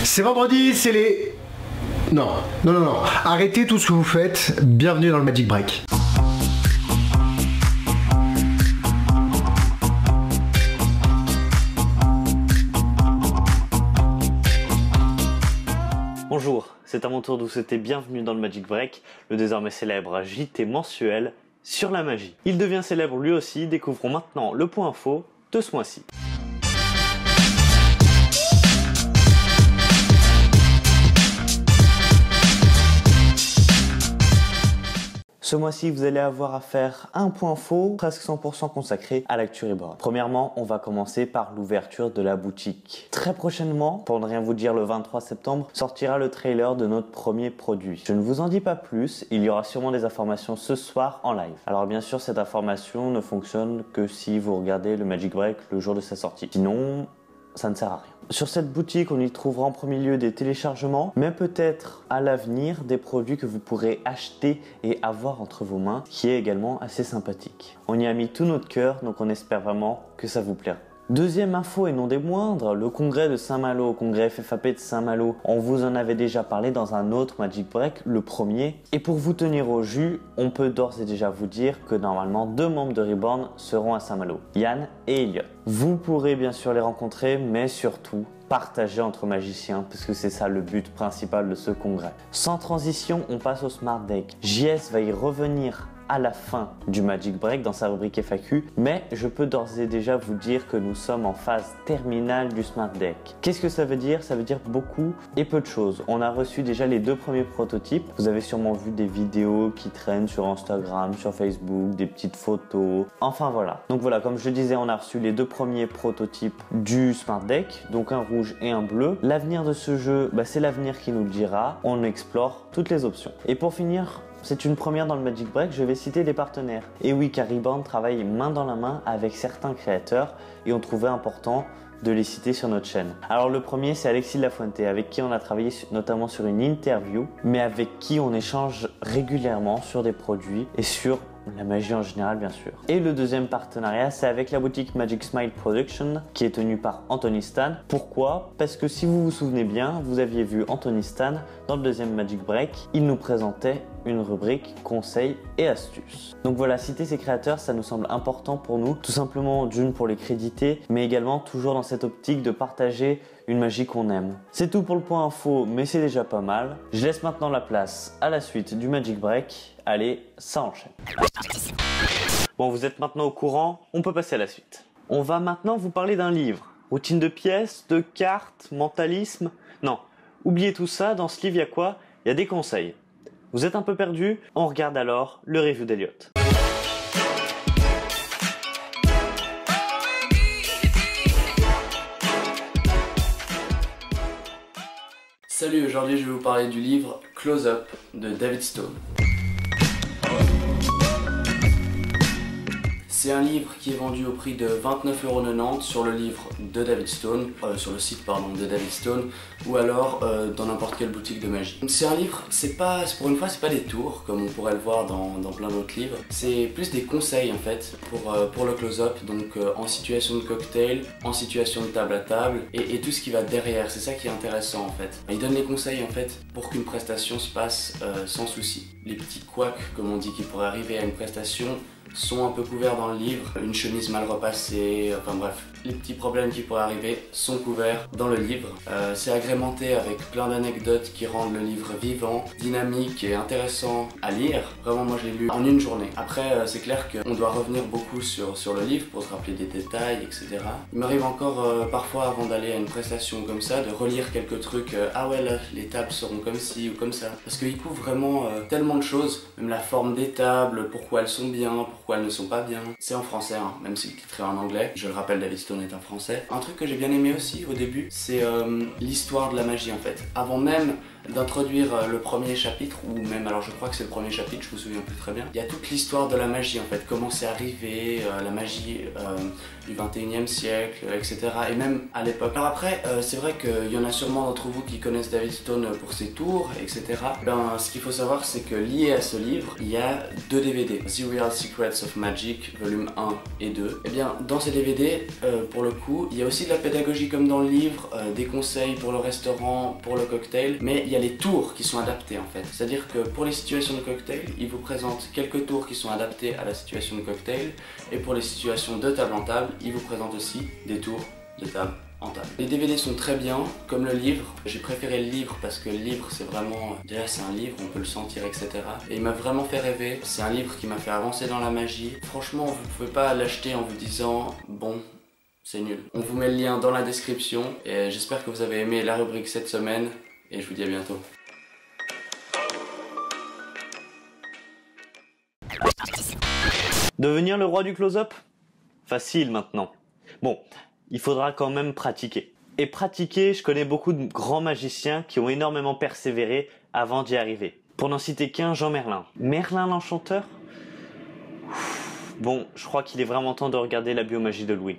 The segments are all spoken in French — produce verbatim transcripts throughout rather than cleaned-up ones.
C'est vendredi, c'est les... Non, non, non, non. Arrêtez tout ce que vous faites. Bienvenue dans le Magic Break. Bonjour, c'est à mon tour de vous souhaiter bienvenue dans le Magic Break, le désormais célèbre J T mensuel sur la magie. Il devient célèbre lui aussi, découvrons maintenant le point info de ce mois-ci. Ce mois-ci, vous allez avoir à faire un point info presque cent pour cent consacré à l'actu Reborn. Premièrement, on va commencer par l'ouverture de la boutique. Très prochainement, pour ne rien vous dire, le vingt-trois septembre, sortira le trailer de notre premier produit. Je ne vous en dis pas plus, il y aura sûrement des informations ce soir en live. Alors bien sûr, cette information ne fonctionne que si vous regardez le Magic Break le jour de sa sortie. Sinon, ça ne sert à rien. Sur cette boutique, on y trouvera en premier lieu des téléchargements, mais peut-être à l'avenir des produits que vous pourrez acheter et avoir entre vos mains, qui est également assez sympathique. On y a mis tout notre cœur, donc on espère vraiment que ça vous plaira. Deuxième info et non des moindres, le congrès de Saint-Malo, congrès F F A P de Saint-Malo. On vous en avait déjà parlé dans un autre Magic Break, le premier. Et pour vous tenir au jus, on peut d'ores et déjà vous dire que normalement deux membres de Reborn seront à Saint-Malo, Yann et Elliot. Vous pourrez bien sûr les rencontrer, mais surtout partager entre magiciens, parce que c'est ça le but principal de ce congrès. Sans transition, on passe au Smart Deck. J S va y revenir à la fin du Magic Break dans sa rubrique F A Q, mais je peux d'ores et déjà vous dire que nous sommes en phase terminale du Smart Deck. Qu'est-ce que ça veut dire? Ça veut dire beaucoup et peu de choses. On a reçu déjà les deux premiers prototypes. Vous avez sûrement vu des vidéos qui traînent sur Instagram, sur Facebook, des petites photos. Enfin voilà. Donc voilà, comme je le disais, on a reçu les deux premiers prototypes du Smart Deck, donc un rouge et un bleu. L'avenir de ce jeu, bah, c'est l'avenir qui nous le dira. On explore toutes les options. Et pour finir, c'est une première dans le Magic Break, je vais citer des partenaires. Et oui, car Reborn travaille main dans la main avec certains créateurs et on trouvait important de les citer sur notre chaîne. Alors le premier, c'est Alexis Lafuente, avec qui on a travaillé notamment sur une interview, mais avec qui on échange régulièrement sur des produits et sur la magie en général, bien sûr. Et le deuxième partenariat, c'est avec la boutique Magic Smile Production, qui est tenue par Anthony Stan. Pourquoi? Parce que si vous vous souvenez bien, vous aviez vu Anthony Stan dans le deuxième Magic Break. Il nous présentait une rubrique conseils et astuces. Donc voilà, citer ces créateurs, ça nous semble important pour nous, tout simplement d'une pour les créditer, mais également toujours dans cette optique de partager une magie qu'on aime. C'est tout pour le point info, mais c'est déjà pas mal. Je laisse maintenant la place à la suite du Magic Break. Allez, ça enchaîne. Bon, vous êtes maintenant au courant, on peut passer à la suite. On va maintenant vous parler d'un livre. Routine de pièces, de cartes, mentalisme. Non, oubliez tout ça, dans ce livre, il y a quoi? Il y a des conseils. Vous êtes un peu perdu? On regarde alors le review d'Elliot. Salut, aujourd'hui je vais vous parler du livre Close Up de David Stone. C'est un livre qui est vendu au prix de vingt-neuf euros quatre-vingt-dix sur le livre de David Stone, euh, sur le site pardon de David Stone, ou alors euh, dans n'importe quelle boutique de magie. C'est un livre, c'est pas, pour une fois c'est pas des tours comme on pourrait le voir dans, dans plein d'autres livres, c'est plus des conseils en fait pour, euh, pour le close-up, donc euh, en situation de cocktail, en situation de table à table et, et tout ce qui va derrière, c'est ça qui est intéressant en fait. Il donne les conseils en fait pour qu'une prestation se passe euh, sans souci. Les petits couacs comme on dit qui pourraient arriver à une prestation sont un peu couverts dans le livre, une chemise mal repassée, enfin bref, les petits problèmes qui pourraient arriver sont couverts dans le livre. Euh, c'est agrémenté avec plein d'anecdotes qui rendent le livre vivant, dynamique et intéressant à lire. Vraiment moi je l'ai lu en une journée. Après euh, c'est clair qu'on doit revenir beaucoup sur, sur le livre pour se rappeler des détails, et cetera. Il m'arrive encore euh, parfois avant d'aller à une prestation comme ça de relire quelques trucs, euh, ah ouais là les tables seront comme ci ou comme ça. Parce qu'il couvre vraiment euh, tellement de choses, même la forme des tables, pourquoi elles sont bien, pourquoi elles ne sont pas bien. C'est en français, hein, même si le titre est en anglais. Je le rappelle, David Stone est un français. Un truc que j'ai bien aimé aussi au début, c'est euh, l'histoire de la magie en fait. Avant même d'introduire euh, le premier chapitre, ou même, alors je crois que c'est le premier chapitre, je me souviens plus très bien, il y a toute l'histoire de la magie en fait, comment c'est arrivé, euh, la magie euh, du vingt et unième siècle, et cetera. Et même à l'époque. Alors après, euh, c'est vrai qu'il y en a sûrement d'entre vous qui connaissent David Stone pour ses tours, et cetera. Ben, ce qu'il faut savoir, c'est que lié à ce livre, il y a deux D V D. The Real Secrets Secrets of Magic, volume un et deux. Et bien, dans ces D V D, euh, pour le coup, il y a aussi de la pédagogie comme dans le livre, euh, des conseils pour le restaurant, pour le cocktail, mais il y a les tours qui sont adaptés en fait. C'est-à-dire que pour les situations de cocktail, il vous présente quelques tours qui sont adaptés à la situation de cocktail, et pour les situations de table en table, il vous présente aussi des tours de table en table. Les D V D sont très bien, comme le livre. J'ai préféré le livre parce que le livre c'est vraiment... Déjà c'est un livre, on peut le sentir, et cetera. Et il m'a vraiment fait rêver. C'est un livre qui m'a fait avancer dans la magie. Franchement, vous pouvez pas l'acheter en vous disant bon, c'est nul. On vous met le lien dans la description. Et j'espère que vous avez aimé la rubrique cette semaine. Et je vous dis à bientôt. Devenir le roi du close-up? Facile maintenant. Bon, il faudra quand même pratiquer. Et pratiquer, je connais beaucoup de grands magiciens qui ont énormément persévéré avant d'y arriver. Pour n'en citer qu'un, Jean Merlin. Merlin l'Enchanteur? Bon, je crois qu'il est vraiment temps de regarder la biomagie de Louis.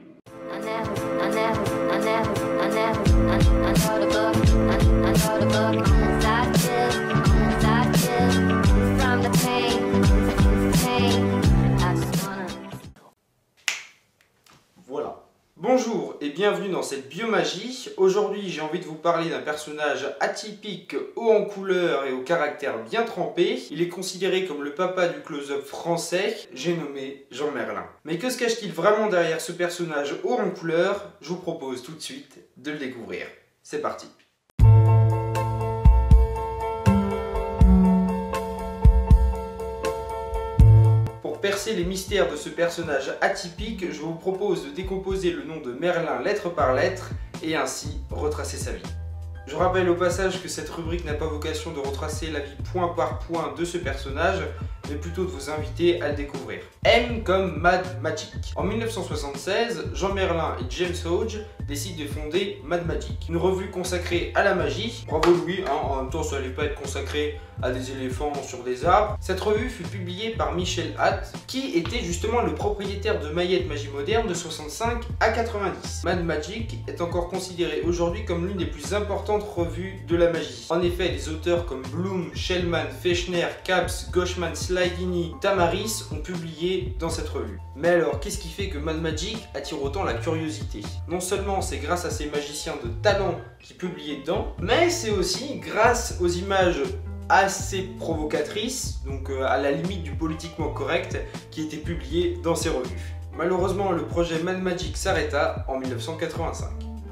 Voilà. Bonjour et bienvenue dans cette biomagie. Aujourd'hui j'ai envie de vous parler d'un personnage atypique, haut en couleur et au caractère bien trempé. Il est considéré comme le papa du close-up français, j'ai nommé Jean Merlin. Mais que se cache-t-il vraiment derrière ce personnage haut en couleur? Je vous propose tout de suite de le découvrir. C'est parti. Pour percer les mystères de ce personnage atypique, je vous propose de décomposer le nom de Merlin lettre par lettre et ainsi retracer sa vie. Je rappelle au passage que cette rubrique n'a pas vocation de retracer la vie point par point de ce personnage, mais plutôt de vous inviter à le découvrir. M comme Mad Magic. En mille neuf cent soixante-seize, Jean Merlin et James Hodge décident de fonder Mad Magic, une revue consacrée à la magie. Bravo Louis, hein, en même temps ça allait pas être consacré à des éléphants sur des arbres. Cette revue fut publiée par Michel Hatt, qui était justement le propriétaire de Maillette Magie Moderne de soixante-cinq à quatre-vingt-dix. Mad Magic est encore considéré aujourd'hui comme l'une des plus importantes revues de la magie. En effet, des auteurs comme Bloom, Shellman, Fechner, Capps, Goshman, Slydini, Tamaris ont publié dans cette revue. Mais alors, qu'est-ce qui fait que Mad Magic attire autant la curiosité? Non seulement c'est grâce à ces magiciens de talent qui publiaient dedans, mais c'est aussi grâce aux images assez provocatrices, donc euh, à la limite du politiquement correct, qui étaient publiées dans ces revues. Malheureusement, le projet Mad Magic s'arrêta en mille neuf cent quatre-vingt-cinq.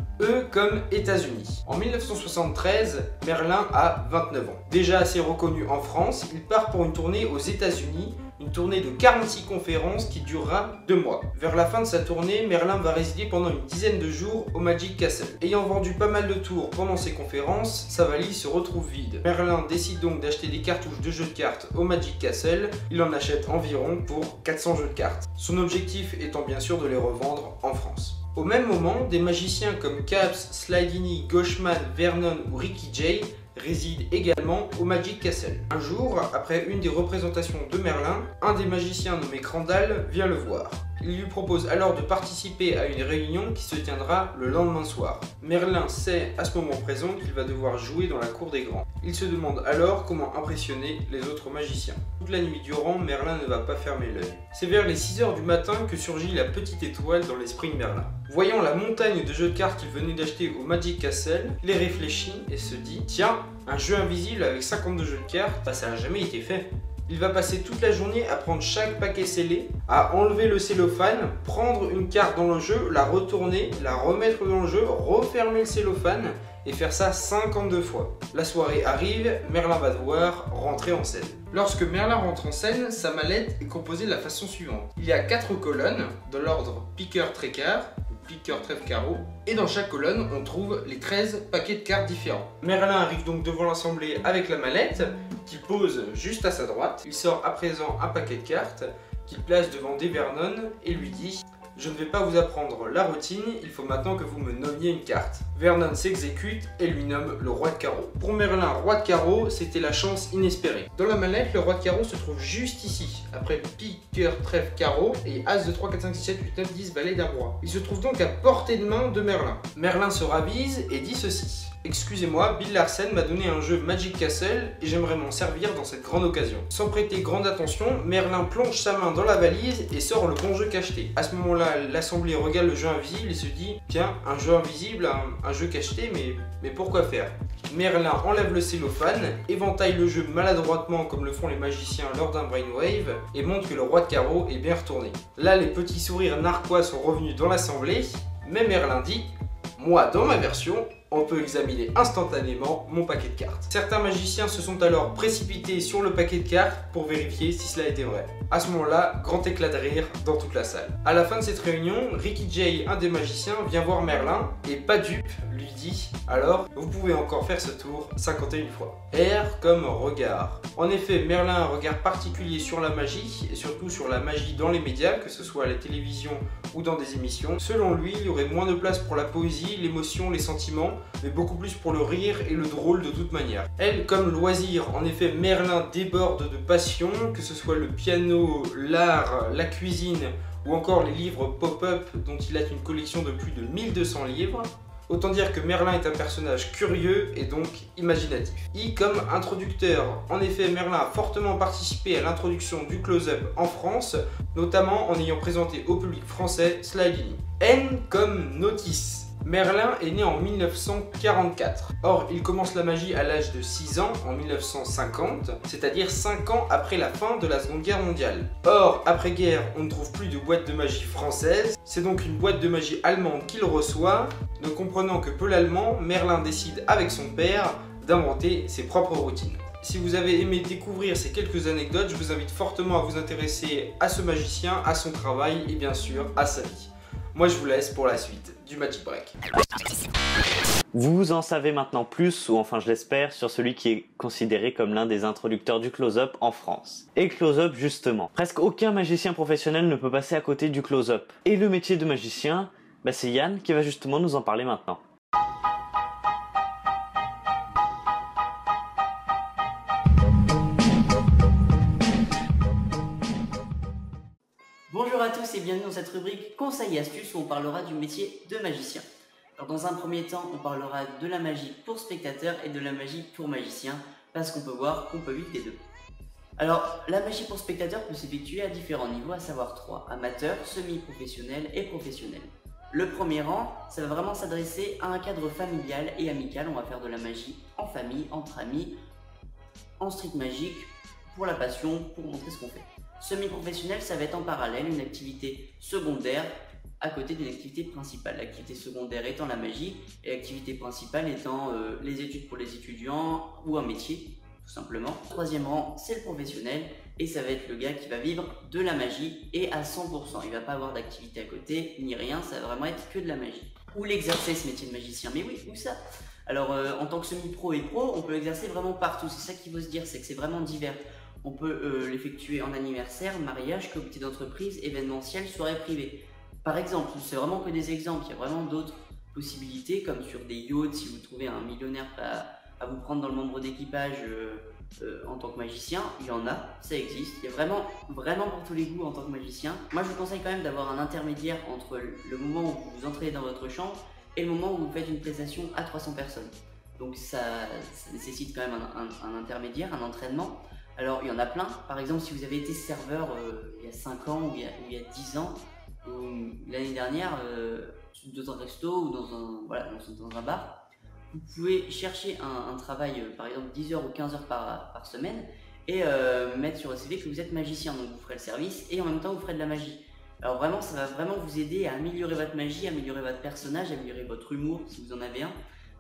E comme États-Unis. En mille neuf cent soixante-treize, Merlin a vingt-neuf ans. Déjà assez reconnu en France, il part pour une tournée aux États-Unis, une tournée de quarante-six conférences qui durera deux mois. Vers la fin de sa tournée, Merlin va résider pendant une dizaine de jours au Magic Castle. Ayant vendu pas mal de tours pendant ses conférences, sa valise se retrouve vide. Merlin décide donc d'acheter des cartouches de jeux de cartes au Magic Castle. Il en achète environ pour quatre cents jeux de cartes. Son objectif étant bien sûr de les revendre en France. Au même moment, des magiciens comme Capps, Slydini, Goshman, Vernon ou Ricky Jay résident également au Magic Castle. Un jour, après une des représentations de Merlin, un des magiciens nommé Crandall vient le voir. Il lui propose alors de participer à une réunion qui se tiendra le lendemain soir. Merlin sait à ce moment présent qu'il va devoir jouer dans la cour des grands. Il se demande alors comment impressionner les autres magiciens. Toute la nuit durant, Merlin ne va pas fermer l'œil. C'est vers les six heures du matin que surgit la petite étoile dans l'esprit de Merlin. Voyant la montagne de jeux de cartes qu'il venait d'acheter au Magic Castle, il réfléchit et se dit « Tiens, un jeu invisible avec cinquante-deux jeux de cartes, bah, ça n'a jamais été fait ». Il va passer toute la journée à prendre chaque paquet scellé, à enlever le cellophane, prendre une carte dans le jeu, la retourner, la remettre dans le jeu, refermer le cellophane et faire ça cinquante-deux fois. La soirée arrive, Merlin va devoir rentrer en scène. Lorsque Merlin rentre en scène, sa mallette est composée de la façon suivante. Il y a quatre colonnes, de l'ordre piqueur-tréquart, piqueur, trèfle, carreau, et dans chaque colonne on trouve les treize paquets de cartes différents. Merlin arrive donc devant l'assemblée avec la mallette, qu'il pose juste à sa droite. Il sort à présent un paquet de cartes, qu'il place devant des Vernon et lui dit « Je ne vais pas vous apprendre la routine, il faut maintenant que vous me nommiez une carte. » Vernon s'exécute et lui nomme le roi de carreau. Pour Merlin, roi de carreau, c'était la chance inespérée. Dans la mallette, le roi de carreau se trouve juste ici, après piqueur, trèfle, carreau et as de trois, quatre, cinq, six, sept, huit, neuf, dix, valet d'un roi. Il se trouve donc à portée de main de Merlin. Merlin se ravise et dit ceci. Excusez-moi, Bill Larsen m'a donné un jeu Magic Castle et j'aimerais m'en servir dans cette grande occasion. Sans prêter grande attention, Merlin plonge sa main dans la valise et sort le bon jeu cacheté. À ce moment-là, l'assemblée regarde le jeu invisible et se dit « Tiens, un jeu invisible, un, un jeu cacheté, mais, mais pourquoi faire ?» Merlin enlève le cellophane, éventaille le jeu maladroitement comme le font les magiciens lors d'un brainwave et montre que le roi de carreau est bien retourné. Là, les petits sourires narquois sont revenus dans l'assemblée, mais Merlin dit « Moi, dans ma version, on peut examiner instantanément mon paquet de cartes. » Certains magiciens se sont alors précipités sur le paquet de cartes pour vérifier si cela était vrai. À ce moment-là, grand éclat de rire dans toute la salle. À la fin de cette réunion, Ricky Jay, un des magiciens, vient voir Merlin et pas dupe, lui dit « Alors, vous pouvez encore faire ce tour cinquante et une fois. » R comme regard. En effet, Merlin a un regard particulier sur la magie et surtout sur la magie dans les médias, que ce soit à la télévision ou dans des émissions. Selon lui, il y aurait moins de place pour la poésie, l'émotion, les sentiments, mais beaucoup plus pour le rire et le drôle de toute manière. Elle, comme loisir, en effet, Merlin déborde de passion, que ce soit le piano, l'art, la cuisine ou encore les livres pop-up dont il a une collection de plus de mille deux cents livres. Autant dire que Merlin est un personnage curieux et donc imaginatif. I comme introducteur. En effet, Merlin a fortement participé à l'introduction du close-up en France, notamment en ayant présenté au public français Sliding. N comme notice. Merlin est né en mille neuf cent quarante-quatre. Or, il commence la magie à l'âge de six ans, en mille neuf cent cinquante, c'est-à-dire cinq ans après la fin de la Seconde Guerre mondiale. Or, après-guerre, on ne trouve plus de boîte de magie française, c'est donc une boîte de magie allemande qu'il reçoit. Ne comprenant que peu l'allemand, Merlin décide avec son père d'inventer ses propres routines. Si vous avez aimé découvrir ces quelques anecdotes, je vous invite fortement à vous intéresser à ce magicien, à son travail et bien sûr à sa vie. Moi je vous laisse pour la suite du Magic Break. Vous en savez maintenant plus, ou enfin je l'espère, sur celui qui est considéré comme l'un des introducteurs du close-up en France. Et close-up justement. Presque aucun magicien professionnel ne peut passer à côté du close-up. Et le métier de magicien, bah c'est Yann qui va justement nous en parler maintenant. Bonjour à tous et bienvenue dans cette rubrique Conseils et astuces où on parlera du métier de magicien. Alors dans un premier temps, on parlera de la magie pour spectateurs et de la magie pour magiciens, parce qu'on peut voir qu'on peut vivre les deux. Alors, la magie pour spectateurs peut s'effectuer à différents niveaux, à savoir trois, amateur, semi-professionnel et professionnel. Le premier rang, ça va vraiment s'adresser à un cadre familial et amical. On va faire de la magie en famille, entre amis, en street magique, pour la passion, pour montrer ce qu'on fait. Semi-professionnel, ça va être en parallèle, une activité secondaire à côté d'une activité principale. L'activité secondaire étant la magie et l'activité principale étant euh, les études pour les étudiants ou un métier, tout simplement. Troisième rang, c'est le professionnel et ça va être le gars qui va vivre de la magie et à cent pour cent. Il ne va pas avoir d'activité à côté ni rien, ça va vraiment être que de la magie. Où l'exercer ce métier de magicien? Mais oui, où ça? Alors euh, en tant que semi-pro et pro, on peut l'exercer vraiment partout. C'est ça qu'il faut se dire, c'est que c'est vraiment divers. On peut euh, l'effectuer en anniversaire, mariage, comité d'entreprise, événementiel, soirée privée. Par exemple, c'est vraiment que des exemples, il y a vraiment d'autres possibilités comme sur des yachts, si vous trouvez un millionnaire à, à vous prendre dans le membre d'équipage euh, euh, en tant que magicien, il y en a, ça existe, il y a vraiment, vraiment pour tous les goûts en tant que magicien. Moi je vous conseille quand même d'avoir un intermédiaire entre le moment où vous entrez dans votre chambre et le moment où vous faites une prestation à trois cents personnes. Donc ça, ça nécessite quand même un, un, un intermédiaire, un entraînement. Alors il y en a plein, par exemple si vous avez été serveur euh, il y a cinq ans ou il y a, ou il y a dix ans, ou l'année dernière euh, dans un resto ou dans un, voilà, dans, dans un bar, vous pouvez chercher un, un travail euh, par exemple dix heures ou quinze heures par, par semaine et euh, mettre sur le C V que vous êtes magicien, donc vous ferez le service et en même temps vous ferez de la magie. Alors vraiment ça va vraiment vous aider à améliorer votre magie, améliorer votre personnage, améliorer votre humour si vous en avez un.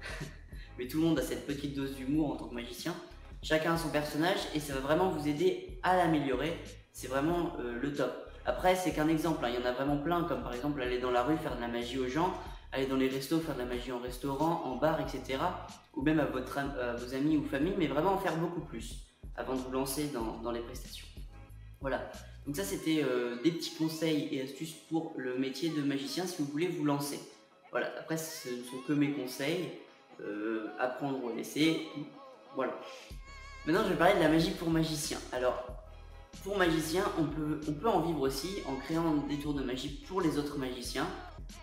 Mais tout le monde a cette petite dose d'humour en tant que magicien. Chacun a son personnage et ça va vraiment vous aider à l'améliorer, c'est vraiment euh, le top. Après c'est qu'un exemple, hein. Il y en a vraiment plein, comme par exemple aller dans la rue faire de la magie aux gens, aller dans les restos faire de la magie en restaurant, en bar, et cetera. Ou même à, votre, à vos amis ou famille, mais vraiment en faire beaucoup plus avant de vous lancer dans, dans les prestations. Voilà, donc ça c'était euh, des petits conseils et astuces pour le métier de magicien si vous voulez vous lancer. Voilà, après ce ne sont que mes conseils, euh, apprendre ou laisser, voilà. Maintenant, je vais parler de la magie pour magicien. Alors, pour magicien, on peut, on peut en vivre aussi en créant des tours de magie pour les autres magiciens.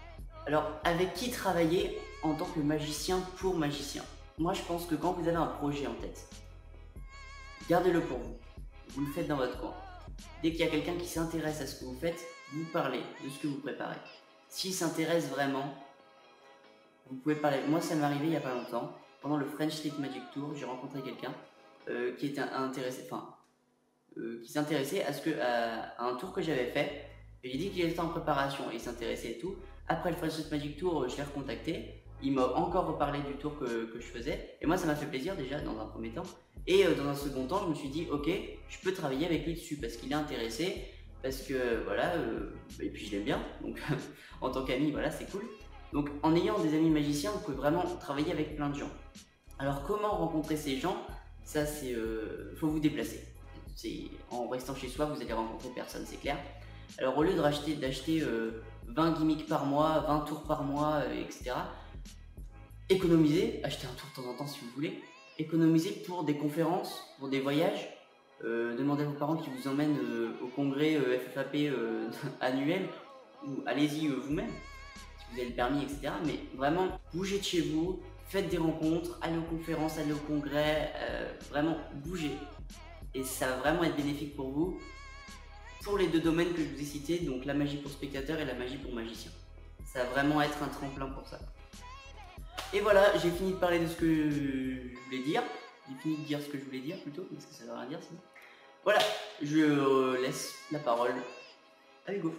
Alors, avec qui travailler en tant que magicien pour magicien? Moi, je pense que quand vous avez un projet en tête, gardez-le pour vous. Vous le faites dans votre coin. Dès qu'il y a quelqu'un qui s'intéresse à ce que vous faites, vous parlez de ce que vous préparez. S'il s'intéresse vraiment, vous pouvez parler. Moi, ça m'est arrivé il n'y a pas longtemps. Pendant le French Street Magic Tour, j'ai rencontré quelqu'un euh, qui était intéressé, enfin, euh, qui s'intéressait à ce que à, à un tour que j'avais fait. J'ai dit qu'il était en préparation et il s'intéressait et tout. Après le French Street Magic Tour, je l'ai recontacté. Il m'a encore reparlé du tour que, que je faisais. Et moi, ça m'a fait plaisir déjà dans un premier temps. Et euh, dans un second temps, je me suis dit, ok, je peux travailler avec lui dessus parce qu'il est intéressé, parce que voilà, euh, et puis je l'aime bien. Donc en tant qu'ami, voilà, c'est cool. Donc en ayant des amis magiciens, vous pouvez vraiment travailler avec plein de gens. Alors comment rencontrer ces gens? Ça, c'est, euh, faut vous déplacer. En restant chez soi, vous allez rencontrer personne, c'est clair. Alors au lieu de racheter, d'acheter euh, vingt gimmicks par mois, vingt tours par mois, euh, et cetera, économisez, achetez un tour de temps en temps si vous voulez, économisez pour des conférences, pour des voyages, euh, demandez à vos parents qui vous emmènent euh, au congrès euh, F F A P euh, annuel, ou allez-y euh, vous-même, si vous avez le permis, et cetera. Mais vraiment, bougez de chez vous, faites des rencontres, allez aux conférences, allez au congrès, euh, vraiment bougez. Et ça va vraiment être bénéfique pour vous, pour les deux domaines que je vous ai cités, donc la magie pour spectateur et la magie pour magicien. Ça va vraiment être un tremplin pour ça. Et voilà, j'ai fini de parler de ce que je voulais dire. J'ai fini de dire ce que je voulais dire plutôt, parce que ça ne veut rien dire sinon. Voilà, je laisse la parole à Hugo.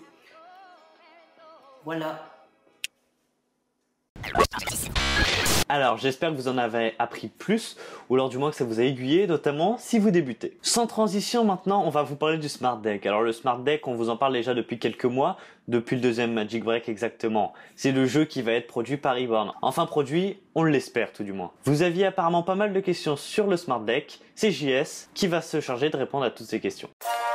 Voilà. Alors, j'espère que vous en avez appris plus, ou alors du moins que ça vous a aiguillé, notamment si vous débutez. Sans transition, maintenant, on va vous parler du Smart Deck. Alors, le Smart Deck, on vous en parle déjà depuis quelques mois, depuis le deuxième Magic Break exactement. C'est le jeu qui va être produit par Reborn. Enfin produit, on l'espère tout du moins. Vous aviez apparemment pas mal de questions sur le Smart Deck, c'est J S qui va se charger de répondre à toutes ces questions.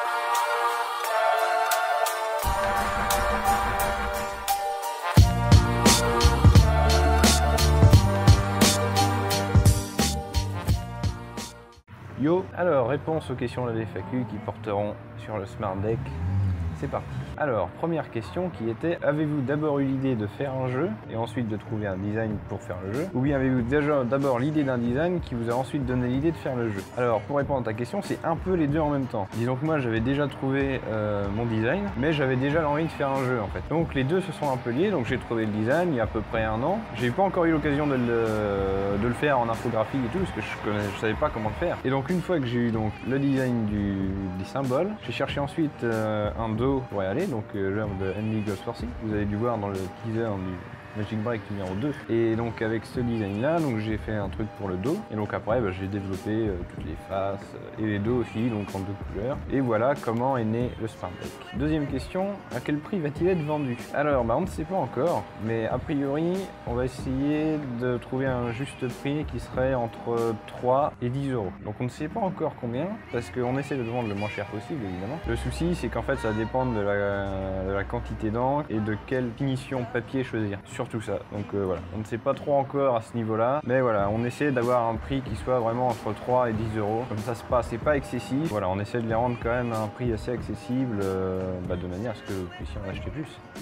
Yo, alors réponse aux questions de la F A Q qui porteront sur le Smart Deck. C'est parti. Alors, première question qui était, avez-vous d'abord eu l'idée de faire un jeu et ensuite de trouver un design pour faire le jeu? Ou bien avez-vous déjà d'abord l'idée d'un design qui vous a ensuite donné l'idée de faire le jeu? Alors, pour répondre à ta question, c'est un peu les deux en même temps. Disons que moi, j'avais déjà trouvé euh, mon design, mais j'avais déjà l'envie de faire un jeu en fait. Donc les deux se sont un peu liés, donc j'ai trouvé le design il y a à peu près un an. J'ai pas encore eu l'occasion de le, de le faire en infographie et tout, parce que je, connais, je savais pas comment le faire. Et donc une fois que j'ai eu donc le design du, du symbole, j'ai cherché ensuite euh, un dos pour y aller. Donc euh, l'œuvre de Andy Goldsworthy, vous avez dû voir dans le teaser du Magic Break numéro deux. Et donc avec ce design là, donc j'ai fait un truc pour le dos. Et donc après bah, j'ai développé euh, toutes les faces euh, et les dos aussi, donc en deux couleurs. Et voilà comment est né le Smart Deck. Deuxième question, à quel prix va-t-il être vendu? Alors bah on ne sait pas encore, mais a priori on va essayer de trouver un juste prix qui serait entre trois et dix euros. Donc on ne sait pas encore combien, parce qu'on essaie de vendre le moins cher possible évidemment. Le souci c'est qu'en fait ça dépend de la, de la quantité d'encre et de quelle finition papier choisir. Surtout ça, donc euh, voilà, on ne sait pas trop encore à ce niveau là, mais voilà, on essaie d'avoir un prix qui soit vraiment entre trois et dix euros, comme ça se passe, c'est pas excessif, voilà, on essaie de les rendre quand même à un prix assez accessible, euh, bah, de manière à ce que vous puissiez en acheter plus.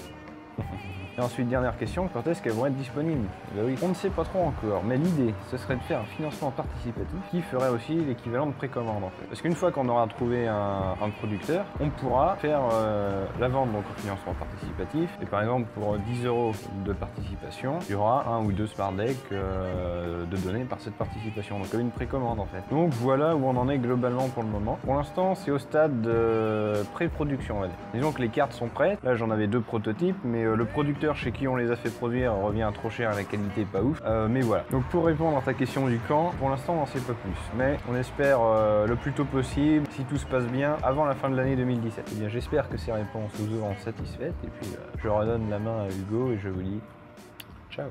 Et ensuite, dernière question, quand est-ce qu'elles vont être disponibles? Ben oui, on ne sait pas trop encore, mais l'idée, ce serait de faire un financement participatif qui ferait aussi l'équivalent de précommande en fait. Parce qu'une fois qu'on aura trouvé un, un producteur, on pourra faire euh, la vente donc au financement participatif. Et par exemple, pour dix euros de participation, il y aura un ou deux Smart Deck euh, de données par cette participation, donc comme une précommande en fait. Donc voilà où on en est globalement pour le moment. Pour l'instant, c'est au stade de pré-production, on va dire. Disons que les cartes sont prêtes. Là, j'en avais deux prototypes, mais euh, le producteur chez qui on les a fait produire revient trop cher, la qualité pas ouf, euh, mais voilà. Donc pour répondre à ta question du quand, pour l'instant on n'en sait pas plus, mais on espère euh, le plus tôt possible, si tout se passe bien, avant la fin de l'année deux mille dix-sept. Et bien j'espère que ces réponses vous auront satisfaites, et puis euh, je redonne la main à Hugo et je vous dis ciao.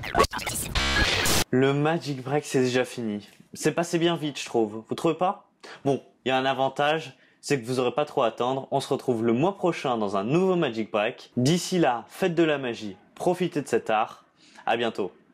Le Magic Break c'est déjà fini. C'est passé bien vite je trouve, vous trouvez pas? Bon, il y a un avantage, c'est que vous n'aurez pas trop à attendre. On se retrouve le mois prochain dans un nouveau Magic Break. D'ici là, faites de la magie, profitez de cet art. À bientôt.